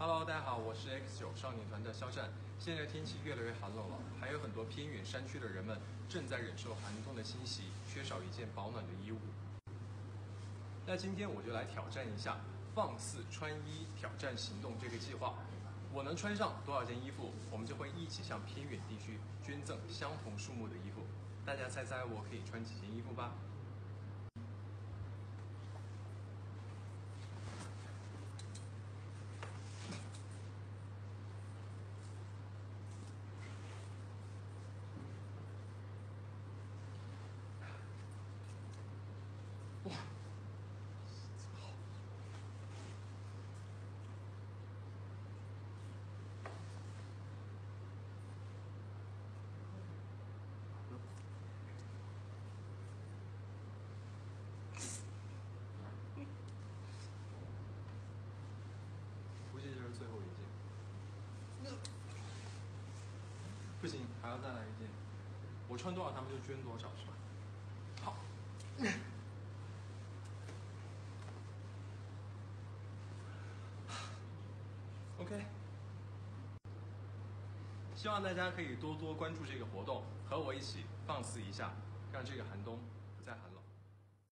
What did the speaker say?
Hello，大家好，我是 X9少年团的肖战。现在天气越来越寒冷了，还有很多偏远山区的人们正在忍受寒冬的侵袭，缺少一件保暖的衣物。那今天我就来挑战一下放肆穿衣挑战行动这个计划。我能穿上多少件衣服，我们就会一起向偏远地区捐赠相同数目的衣服。大家猜猜我可以穿几件衣服吧？哇！估计这是最后一件。不行，还要再来一件。我穿多少，他们就捐多少，是吧？好。OK。希望大家可以多多关注这个活动，和我一起放肆一下，让这个寒冬不再寒冷。